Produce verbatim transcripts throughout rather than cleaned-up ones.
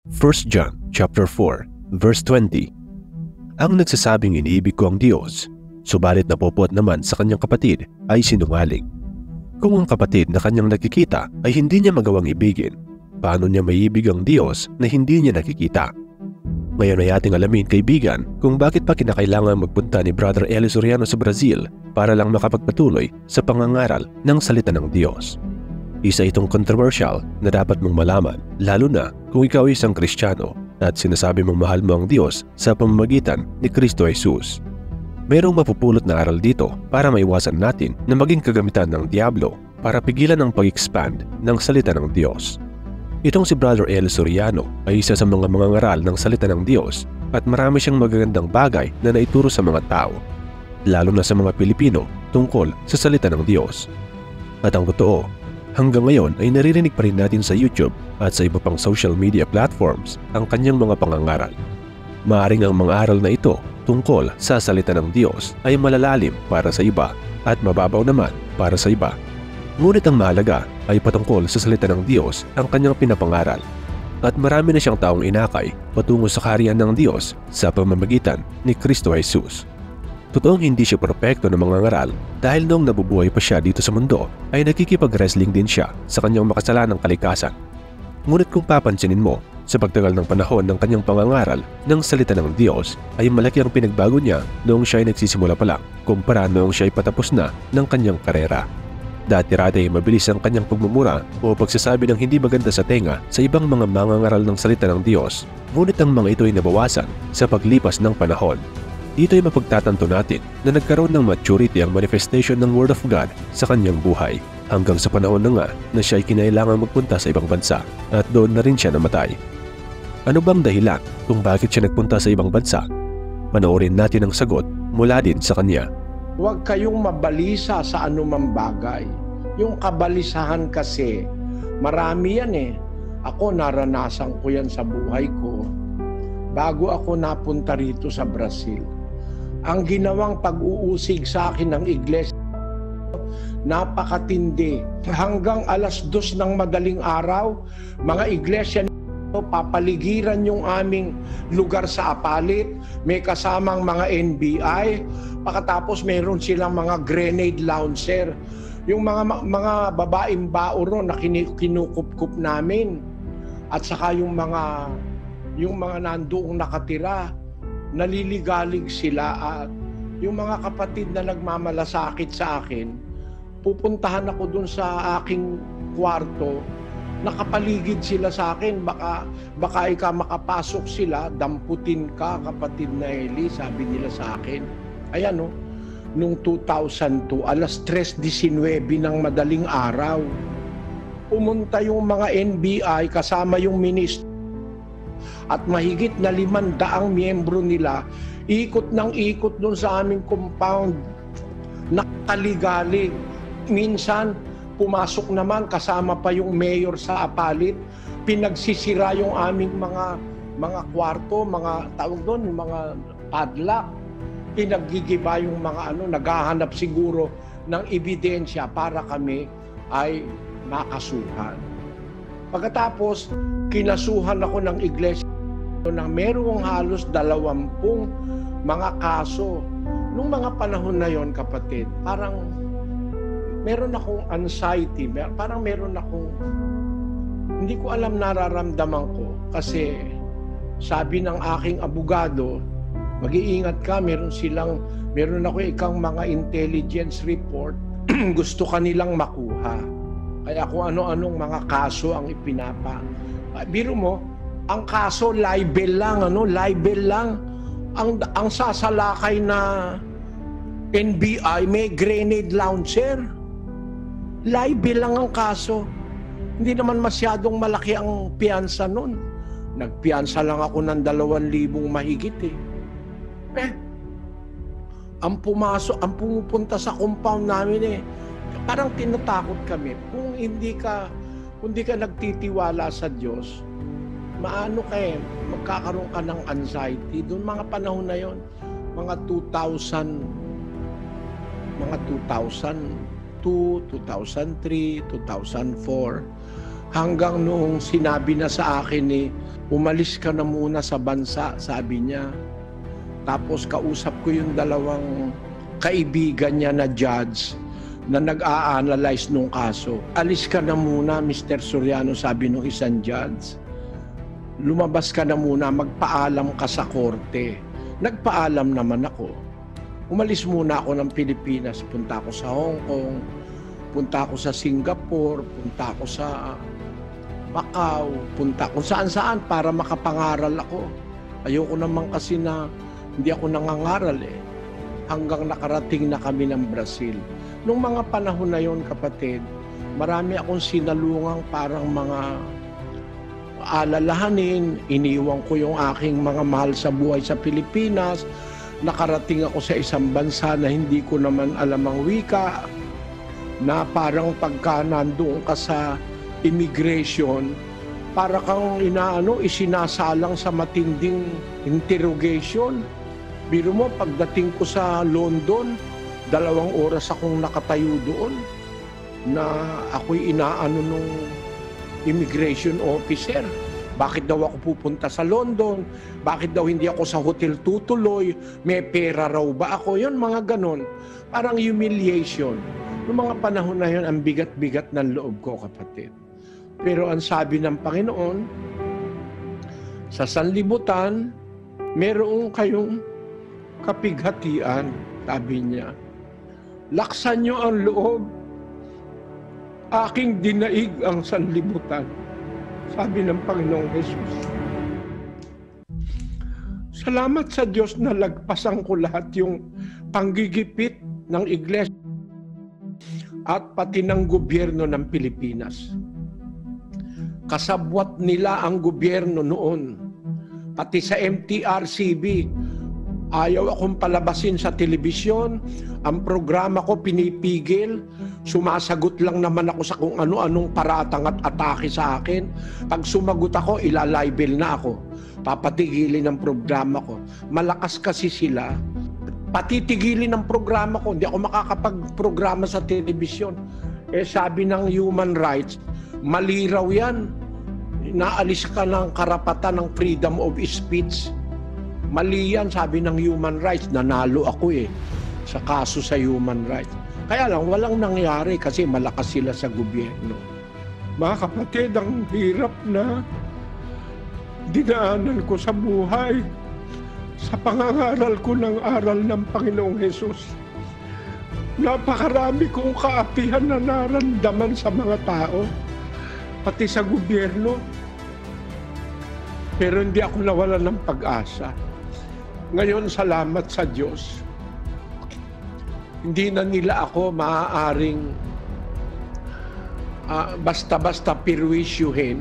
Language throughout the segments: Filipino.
First John chapter four, verse twenty. Ang nagsasabing iniibig ko ang Diyos, subalit napupot naman sa kanyang kapatid ay sinungaling. Kung ang kapatid na kanyang nakikita ay hindi niya magawang ibigin, paano niya maiibig ang Diyos na hindi niya nakikita? Ngayon ay ating alamin, kaibigan, kung bakit pa kinakailangan magpunta ni Brother Eli Soriano sa Brazil para lang makapagpatuloy sa pangangaral ng salita ng Diyos. Isa itong controversial na dapat mong malaman, lalo na kung ikaw ay isang Kristiyano at sinasabi mong mahal mo ang Diyos sa pamamagitan ni Kristo Jesus. Mayroong mapupulot na aral dito para maiwasan natin na maging kagamitan ng Diablo para pigilan ang pag-expand ng salita ng Diyos. Itong si Brother Eli Soriano ay isa sa mga mangangaral ng salita ng Diyos at marami siyang magagandang bagay na naituro sa mga tao, lalo na sa mga Pilipino tungkol sa salita ng Diyos. At ang totoo, hanggang ngayon ay naririnig pa rin natin sa YouTube at sa iba pang social media platforms ang kanyang mga pangangaral. Maaring ang mga aral na ito tungkol sa salita ng Diyos ay malalalim para sa iba at mababaw naman para sa iba. Ngunit ang mahalaga ay patungkol sa salita ng Diyos ang kanyang pinapangaral. At marami na siyang taong inakay patungo sa kaharian ng Diyos sa pamamagitan ni Kristo Jesus. Totoong hindi siya perpekto na mangangaral dahil noong nabubuhay pa siya dito sa mundo ay nakikipag-wrestling din siya sa kanyang makasalanang kalikasan. Ngunit kung papansinin mo, sa pagtagal ng panahon ng kanyang pangangaral ng salita ng Diyos ay malaki ang pinagbago niya noong siya ay nagsisimula pa lang kumpara noong siya ay patapos na ng kanyang karera. Dati-rati ay mabilis ang kanyang pagmumura o pagsasabi ng hindi maganda sa tenga sa ibang mga mangangaral ng salita ng Diyos, ngunit ang mga ito ay nabawasan sa paglipas ng panahon. Dito ay mapagtatanto natin na nagkaroon ng maturity ang manifestation ng Word of God sa kanyang buhay hanggang sa panahon na nga na siya ay kinailangan magpunta sa ibang bansa at doon na rin siya namatay. Ano bang dahilan kung bakit siya nagpunta sa ibang bansa? Panoorin natin ang sagot mula din sa kanya. Huwag kayong mabalisa sa anumang bagay. Yung kabalisahan kasi, marami yan eh. Ako naranasan ko yan sa buhay ko bago ako napunta rito sa Brazil. Ang ginawang pag-uusig sa akin ng iglesia, napakatindi. Hanggang alas dos ng madaling araw, mga iglesia papaligiran yung aming lugar sa Apalit, may kasamang mga N B I, pagkatapos meron silang mga grenade launcher. Yung mga mga babaeng bauro na kinukup-kup namin, at saka yung mga yung mga nandoong nakatira, naliligalig sila. At yung mga kapatid na nagmamalasakit sa akin, pupuntahan ako dun sa aking kwarto, nakapaligid sila sa akin, baka baka ikaw makapasok sila, damputin ka kapatid na Eli, sabi nila sa akin. Ayan no, nung two thousand two, alas tres nineteen ng madaling araw, pumunta yung mga N B I kasama yung ministro at mahigit na limandaang miyembro nila, ikot ng ikot doon sa aming compound, nakaligalig. Minsan, pumasok naman kasama pa yung mayor sa Apalit, pinagsisira yung aming mga mga kwarto, mga tawag doon, mga padlock, pinaggigiba yung mga ano, naghahanap siguro ng ebidensya para kami ay makasuhan. Pagkatapos, kinasuhan ako ng iglesia na merong halos dalawampung mga kaso. Nung mga panahon na yon, kapatid, parang meron akong anxiety, parang meron akong, hindi ko alam nararamdaman ko. Kasi sabi ng aking abogado, mag-iingat ka, meron silang, meron ako ikang mga intelligence report, gusto kanilang makuha. Kaya kung ano-anong mga kaso ang ipinapa. Biro mo, ang kaso libel lang, ano, libel lang. Ang, ang sasalakay na N B I may grenade launcher. Libel lang ang kaso. Hindi naman masyadong malaki ang piyansa nun. Nagpiyansa lang ako ng dalawang libong mahigit eh. Eh, ang pumasok, ang pumupunta sa compound namin eh, parang tinatakot kami. Kung hindi ka, kung hindi ka nagtitiwala sa Diyos, maano kayo, magkakaroon ka ng anxiety. Doon mga panahon na yon, mga two thousand, mga two thousand two, two thousand three, two thousand four, hanggang noong sinabi na sa akin ni umalis ka na muna sa bansa, sabi niya. Tapos kausap ko yung dalawang kaibigan niya na judge na nag-a-analyze nung kaso. Alis ka na muna, Mister Soriano, sabi nung isang judge. Lumabas ka na muna, magpaalam ka sa korte. Nagpaalam naman ako. Umalis muna ako ng Pilipinas. Punta ako sa Hong Kong, punta ako sa Singapore, punta ako sa Macau, punta kung saan-saan para makapangaral ako. Ayoko naman kasi na hindi ako nangangaral eh. Hanggang nakarating na kami ng Brazil. Nung mga panahon na yon, kapatid, marami akong sinalungang parang mga alalahanin. Iniwan ko yung aking mga mahal sa buhay sa Pilipinas. Nakarating ako sa isang bansa na hindi ko naman alam ang wika, na parang pagka nandoon ka sa immigration, para kang inaano, isinasalang sa matinding interrogation. Biro mo, pagdating ko sa London, dalawang oras akong nakatayo doon na ako'y inaano nung immigration officer. Bakit daw ako pupunta sa London? Bakit daw hindi ako sa hotel tutuloy? May pera raw ba ako? Yun, mga ganon. Parang humiliation. Noong mga panahon na yun, ang bigat-bigat ng loob ko, kapatid. Pero ang sabi ng Panginoon, sa sanlibutan, merong kayong kapighatian, sabi niya. Laksan niyo ang loob, aking dinaig ang sanlibutan, sabi ng Panginoong Jesus. Salamat sa Diyos na lagpasan ko lahat yung panggigipit ng iglesia at pati ng gobyerno ng Pilipinas. Kasabwat nila ang gobyerno noon. Pati sa M T R C B, ayaw akong palabasin sa telebisyon. Ang programa ko pinipigil. Sumasagot lang naman ako sa kung ano-anong paratang at atake sa akin. Pag sumagot ako, ilalibel na ako. Papatigilin ang programa ko. Malakas kasi sila. Patitigilin ang programa ko. Hindi ako makakapag-programa sa telebisyon. Eh sabi ng human rights, mali raw yan. Naalis ka ng karapatan ng freedom of speech. Mali yan, sabi ng human rights. Nanalo ako eh sa kaso sa human rights. Kaya lang, walang nangyari kasi malakas sila sa gobyerno. Mga kapatid, ang hirap na dinaanan ko sa buhay sa pangangaral ko ng aral ng Panginoong Jesus. Napakarami kong kaapihan na naramdaman sa mga tao, pati sa gobyerno. Pero hindi ako nawalan ng pag-asa. Ngayon, salamat sa Diyos. Hindi na nila ako maaaring uh, basta-basta pirwisyuhin.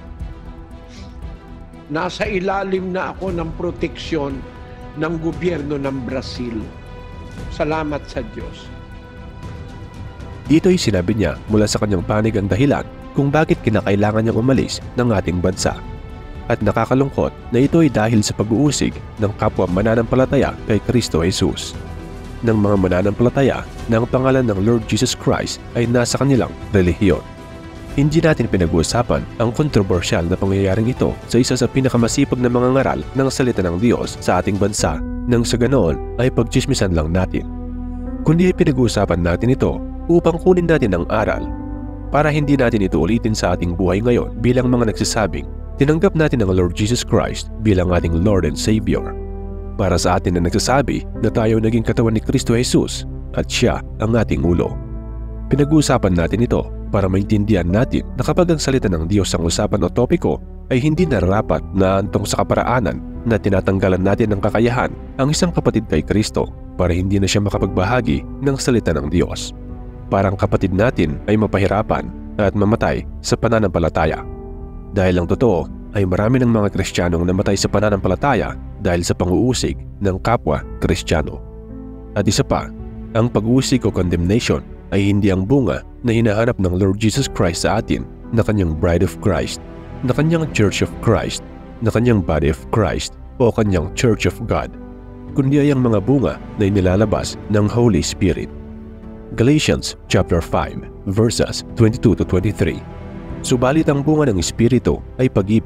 Nasa ilalim na ako ng proteksyon ng gobyerno ng Brazil. Salamat sa Diyos. Dito'y sinabi niya mula sa kanyang panig ang dahilan kung bakit kinakailangan niyang umalis ng ating bansa. At nakakalungkot na ito ay dahil sa pag-uusig ng kapwa mananampalataya kay Kristo Jesus. Ng mga mananampalataya na ang pangalan ng Lord Jesus Christ ay nasa kanilang relihiyon. Hindi natin pinag-uusapan ang kontrobersyal na pangyayaring ito sa isa sa pinakamasipag na mga ngaral ng salita ng Diyos sa ating bansa, nang sa ganoon ay pagtsismisan lang natin. Kundi ay pinag-uusapan natin ito upang kunin natin ang aral para hindi natin ito ulitin sa ating buhay ngayon bilang mga nagsasabing tinanggap natin ang Lord Jesus Christ bilang ating Lord and Savior. Para sa atin na nagsasabi na tayo naging katawan ni Kristo Jesus at siya ang ating ulo. Pinag-uusapan natin ito para maintindihan natin na kapag ang salita ng Diyos ang usapan o topiko ay hindi nararapat na antong sa kaparaanan na tinatanggalan natin ng kakayahan ang isang kapatid kay Kristo para hindi na siya makapagbahagi ng salita ng Diyos. Parang kapatid natin ay mapahirapan at mamatay sa pananampalataya. Dahil ang totoo ay marami ng mga Kristiyanong namatay sa pananampalataya dahil sa pang-uusig ng kapwa Kristiyano. At isa pa, ang pag-uusig o condemnation ay hindi ang bunga na hinahanap ng Lord Jesus Christ sa atin na kanyang Bride of Christ, na kanyang Church of Christ, na kanyang Body of Christ o kanyang Church of God, kundi ay ang mga bunga na inilalabas ng Holy Spirit. Galatians chapter five verses twenty-two to twenty-three. Subalit ang bunga ng Espiritu ay pag-ibig,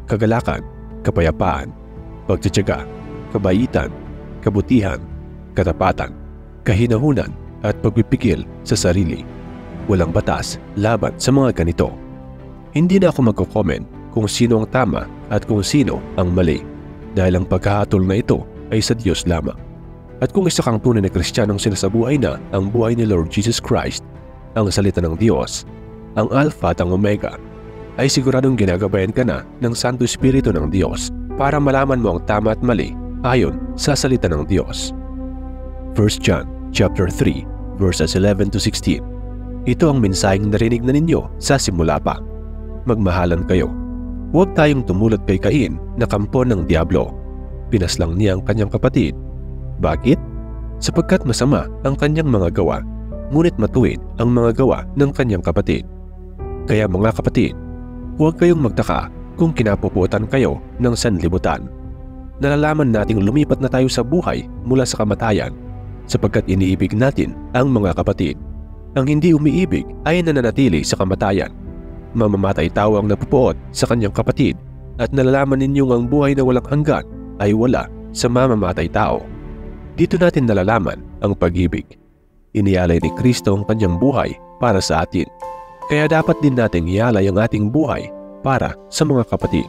kagalakan, kapayapaan, pagtitiyaga, kabaitan, kabutihan, katapatan, kahinahunan at pagpipigil sa sarili. Walang batas laban sa mga ganito. Hindi na ako magko-comment kung sino ang tama at kung sino ang mali, dahil ang paghahatol na ito ay sa Diyos lamang. At kung isa kang tunay na Kristiyanong sinasabuhay na ang buhay ni Lord Jesus Christ, ang salita ng Diyos, ang Alpha at ang Omega, ay siguradong ginagabayan ka na ng Santo Espiritu ng Diyos para malaman mo ang tama at mali ayon sa salita ng Diyos. First John chapter three verses eleven to sixteen. Ito ang mensaheng narinig na ninyo sa simula pa. Magmahalan kayo. Huwag tayong tumulad kay Cain na kampo ng Diablo. Pinaslang niya ang kanyang kapatid. Bakit? Sapagkat masama ang kanyang mga gawa, ngunit matuwid ang mga gawa ng kanyang kapatid. Kaya mga kapatid, huwag kayong magtaka kung kinapuputan kayo ng sanlibutan. Nalalaman nating lumipat na tayo sa buhay mula sa kamatayan sapagkat iniibig natin ang mga kapatid. Ang hindi umiibig ay nananatili sa kamatayan. Mamamatay tao ang napupuot sa kanyang kapatid at nalalaman ninyong ang buhay na walang hanggan ay wala sa mamamatay tao. Dito natin nalalaman ang pag-ibig. Inialay ni Kristo ang kanyang buhay para sa atin. Kaya dapat din nating ialay ang ating buhay para sa mga kapatid.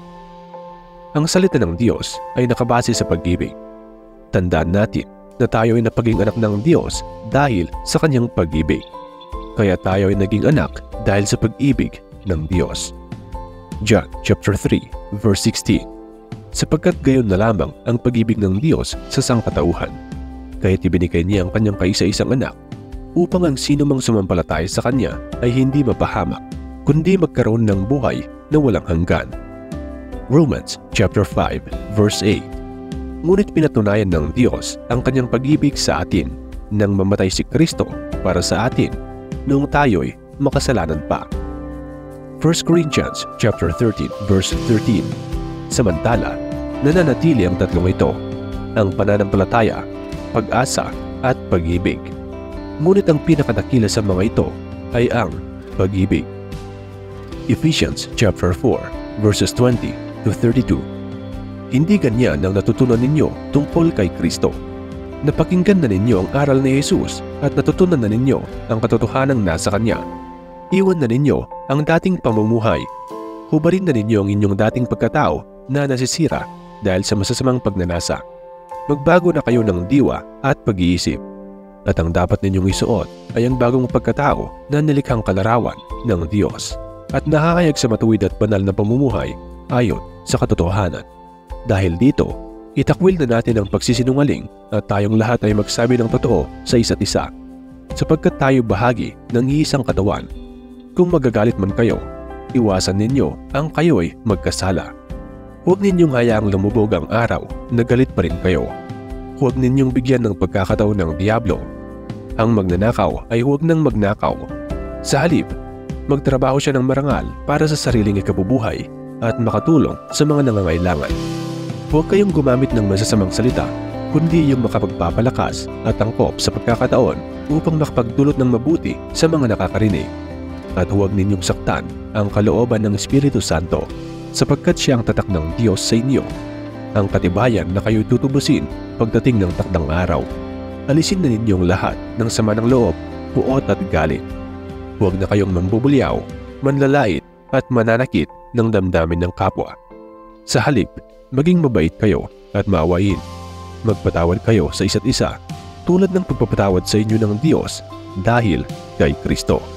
Ang salita ng Diyos ay nakabase sa pag-ibig. Tandaan natin na tayo ay napaging anak ng Diyos dahil sa kanyang pag-ibig. Kaya tayo ay naging anak dahil sa pag-ibig ng Diyos. John chapter three verse sixteen. Sapagkat gayon na lamang ang pag-ibig ng Diyos sa sangkatauhan, kaya't ibinigay niya ang kanyang kaisa-isang anak upang ang sino mang sumampalataya sa kanya ay hindi mapahamak, kundi magkaroon ng buhay na walang hanggan. Romans chapter five verse eight. Ngunit pinatunayan ng Diyos ang kanyang pag-ibig sa atin nang mamatay si Kristo para sa atin noong tayo'y makasalanan pa. First Corinthians chapter thirteen verse thirteen. Samantala, nananatili ang tatlong ito, ang pananampalataya, pag-asa at pag-ibig. Ngunit ang pinakadakila sa mga ito ay ang pag-ibig. Ephesians chapter four verses twenty to thirty-two. Hindi ganyan ang natutunan ninyo tungkol kay Kristo. Napakinggan na ninyo ang aral ni Jesus at natutunan na ninyo ang katotohanang nasa Kanya. Iwan na ninyo ang dating pamumuhay. Hubarin na ninyo ang inyong dating pagkatao na nasisira dahil sa masasamang pagnanasa. Magbago na kayo ng diwa at pag-iisip. At ang dapat ninyong isuot ay ang bagong pagkatao na nilikhang kalarawan ng Diyos at nakakayag sa matuwid at banal na pamumuhay ayon sa katotohanan. Dahil dito, itakwil na natin ang pagsisinungaling at tayong lahat ay magsabi ng totoo sa isa't isa, sapagkat tayo bahagi ng iisang katawan. Kung magagalit man kayo, iwasan ninyo ang kayo'y magkasala. Huwag ninyong hayaang lumubog ang araw na galit pa rin kayo. Huwag ninyong bigyan ng pagkakataon ng Diablo. Ang magnanakaw ay huwag nang magnakaw. Sa halip, magtrabaho siya ng marangal para sa sariling ikabubuhay at makatulong sa mga nangangailangan. Huwag kayong gumamit ng masasamang salita, kundi yung makapagpapalakas at angkop sa pagkakataon upang makapagdulot ng mabuti sa mga nakakarinig. At huwag ninyong saktan ang kalooban ng Espiritu Santo, sapagkat siya ang tatak ng Diyos sa inyo, ang katibayan na kayo'y tutubusin pagdating ng takdang araw. Alisin na ninyong lahat ng sama ng loob, puot at galit. Huwag na kayong mambubulyaw, manlalait at mananakit ng damdamin ng kapwa. Sa halip, maging mabait kayo at maawain. Magpatawad kayo sa isa't isa tulad ng pagpapatawad sa inyo ng Diyos dahil kay Kristo.